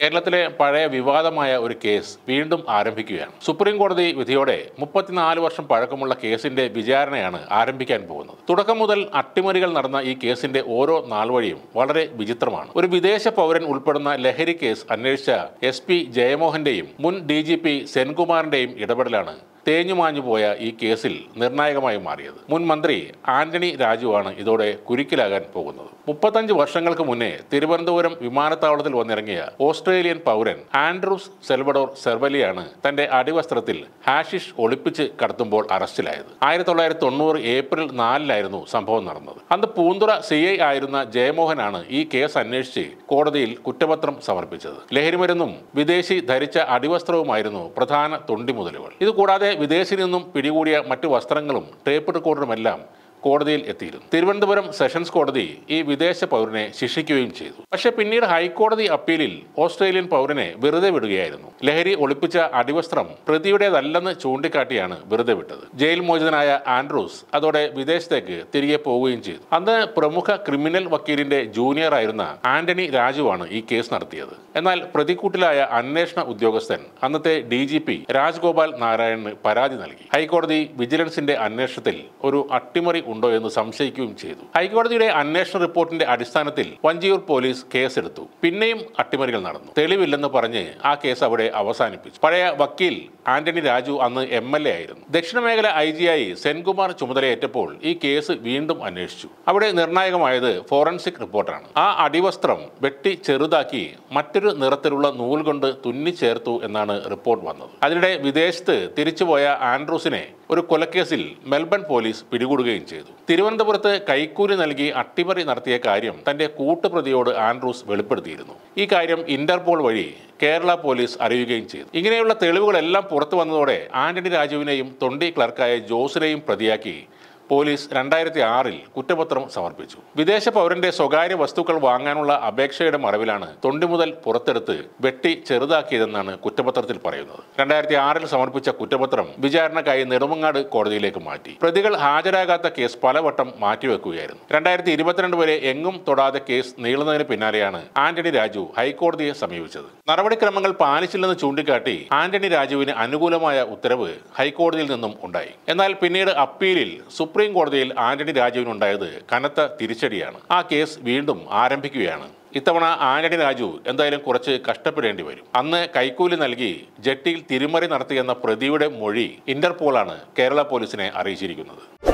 കേരളത്തിലെ പഴയ വിവാദമായ ഒരു കേസ് വീണ്ടും ആരംഭിക്കുകയാണ്. സുപ്രീം കോടതി വിധിയോടെ 34 വർഷം പഴക്കമുള്ള കേസിന്റെ വിചാരണയാണ് ആരംഭിക്കാൻ പോകുന്നത്. തുടക്കം മുതൽ അട്ടിമറികൾ നടന്ന ഈ കേസിന്റെ ഓരോ നാൾവഴിയും വളരെ വിചിത്രമാണ്. ഒരു വിദേശ പൗരൻ ഉൾപ്പെടുന്ന ലഹരി കേസ് അന്വേഷിച്ച SP ജയമോഹന്റെയും മുൻ DGP സെൻകുമാറിന്റെയും ഇടപെടലാണ് തേഞ്ഞുമാഞ്ഞു പോയ ഈ കേസിൽ നിർണായകമായി മാറിയത്. മുൻ മന്ത്രി ആന്റണി രാജുവാണ് ഇതോടെ കുരുക്കിലാകാൻ പോകുന്നത്. 35 വർഷങ്ങൾക്ക് മുന്നേ തിരുവനന്തപുരം വിമാനത്താവളത്തിൽ വന്നിറങ്ങിയ ഓസ്ട്രേലിയൻ പൗരൻ ആൻഡ്രൂസ് സെൽവഡോർ സെർവലിയാണ് തന്റെ അടിവസ്ത്രത്തിൽ ഹാഷിഷ് ഒളിപ്പിച്ച് കടത്തുമ്പോൾ അറസ്റ്റിലായത്. 1990 ഏപ്രിൽ 4-ലായിരുന്നു സംഭവം നടന്നത്. അന്ന് പൂന്തുറ CI ആയിരുന്ന ജയമോഹനാണ് ഈ കേസ് അന്വേഷിച്ച് കോടതിയിൽ കുറ്റപത്രം സമർപ്പിച്ചത്. ലഹരിമരുന്നും വിദേശി ധരിച്ച അടിവസ്ത്രവുമായിരുന്നു പ്രധാന തൊണ്ടിമുതലുകൾ. ഇതുകൂടാതെ വിദേശിൽ നിന്നും പിടികൂടിയ മറ്റു വസ്ത്രങ്ങളും ടേപ്പ് റെക്കോർഡറുമെല്ലാം കോടതിയിൽ എത്തിയിരുന്നു. തിരുവനന്തപുരം സെഷൻസ് കോടതി ഈ വിദേശ പൗരനെ ശിക്ഷിക്കുകയും ചെയ്തു. പക്ഷേ പിന്നീട് ഹൈക്കോടതി അപ്പീലിൽ ഓസ്ട്രേലിയൻ പൗരനെ വെറുതെ വിടുകയായിരുന്നു. ലഹരി ഒളിപ്പിച്ച അടിവസ്ത്രം പ്രതിയുടേതല്ലെന്ന് ചൂണ്ടിക്കാട്ടിയാണ് വെറുതെ വിട്ടത്. ജയിൽ മോചിതനായ ആൻഡ്രൂസ് അതോടെ വിദേശത്തേക്ക് തിരികെ പോവുകയും ചെയ്തു. അന്ന് പ്രമുഖ ക്രിമിനൽ വക്കീലിന്റെ ജൂനിയർ ആയിരുന്ന ആന്റണി രാജുവാണ് ഈ കേസ് നടത്തിയത്. എന്നാൽ പ്രതിക്കൂട്ടിലായ അന്വേഷണ ഉദ്യോഗസ്ഥൻ അന്നത്തെ DGP രാജ്ഗോപാൽ നാരായണന് പരാതി നൽകി. ഹൈക്കോടതി വിജിലൻസിന്റെ അന്വേഷണത്തിൽ ഒരു അട്ടിമറി ഉണ്ടോ എന്ന് സംശയിക്കുകയും ചെയ്തു. ഹൈക്കോടതിയുടെ അന്വേഷണ റിപ്പോർട്ടിന്റെ അടിസ്ഥാനത്തിൽ വഞ്ചിയൂർ പോലീസ് കേസെടുത്തു. പിന്നെയും അട്ടിമറികൾ നടന്നു. തെളിവില്ലെന്ന് പറഞ്ഞ് ആ കേസ് അവിടെ അവസാനിപ്പിച്ചു. പഴയ വക്കീൽ ആന്റണി രാജു അന്ന് MLA ആയിരുന്നു. ദക്ഷിണമേഖല IG ആയി സെൻകുമാർ ചുമതലയേറ്റപ്പോൾ ഈ കേസ് വീണ്ടും അന്വേഷിച്ചു. അവിടെ നിർണായകമായത് ഫോറൻസിക് റിപ്പോർട്ടാണ്. ആ അടിവസ്ത്രം വെട്ടി ചെറുതാക്കി മറ്റൊരു നിറത്തിലുള്ള നൂൽ കൊണ്ട് തുന്നിച്ചേർത്തു എന്നാണ് റിപ്പോർട്ട് വന്നത്. അതിനിടെ വിദേശത്ത് തിരിച്ചുപോയ ആൻഡ്രൂസിനെ ഒരു കൊലക്കേസിൽ മെൽബൺ പോലീസ് പിടികൂടുകയും ചെയ്തു. തിരുവനന്തപുരത്ത് കൈക്കൂലി നൽകി അട്ടിമറി നടത്തിയ കാര്യം തന്റെ കൂട്ടുപ്രതിയോട് ആൻഡ്രൂസ് വെളിപ്പെടുത്തിയിരുന്നു. ഈ കാര്യം ഇന്റർപോൾ വഴി കേരള പോലീസ് അറിയുകയും ചെയ്തു. ഇങ്ങനെയുള്ള തെളിവുകളെല്ലാം പുറത്തു വന്നതോടെ ആന്റണി രാജുവിനെയും തൊണ്ടി ക്ലർക്കായ ജോസിനെയും പ്രതിയാക്കി പോലീസ് 2006-ൽ കുറ്റപത്രം സമർപ്പിച്ചു. വിദേശ പൗരന്റെ സ്വകാര്യ വസ്തുക്കൾ വാങ്ങാനുള്ള അപേക്ഷയുടെ മറവിലാണ് തൊണ്ടി മുതൽ പുറത്തെടുത്ത് വെട്ടി ചെറുതാക്കിയതെന്നാണ് കുറ്റപത്രത്തിൽ പറയുന്നത്. 2006-ൽ സമർപ്പിച്ച കുറ്റപത്രം വിചാരണക്കായി നെടുമങ്ങാട് കോടതിയിലേക്ക് മാറ്റി. പ്രതികൾ ഹാജരാകാത്ത കേസ് പലവട്ടം മാറ്റിവെക്കുകയായിരുന്നു. 2022 വരെ എങ്ങും തൊടാതെ കേസ് നീളുന്നതിന് പിന്നാലെയാണ് ആന്റണി രാജു ഹൈക്കോടതിയെ സമീപിച്ചത്. നടപടിക്രമങ്ങൾ പാലിച്ചില്ലെന്ന് ചൂണ്ടിക്കാട്ടി ആന്റണി രാജുവിന് അനുകൂലമായ ഉത്തരവ് ഹൈക്കോടതിയിൽ നിന്നും ഉണ്ടായി. എന്നാൽ പിന്നീട് അപ്പീലിൽ സുപ്രീം കോടതിയിൽ ആന്റണി രാജുവിനുണ്ടായത് കനത്ത തിരിച്ചടിയാണ്. ആ കേസ് വീണ്ടും ആരംഭിക്കുകയാണ്. ഇത്തവണ ആന്റണി രാജു എന്തായാലും കുറച്ച് കഷ്ടപ്പെടേണ്ടി വരും. അന്ന് കൈക്കൂലി നൽകി ജെട്ടിയിൽ തിരിമറി നടത്തിയെന്ന പ്രതിയുടെ മൊഴി ഇന്റർപോളാണ് കേരള പോലീസിനെ അറിയിച്ചിരിക്കുന്നത്.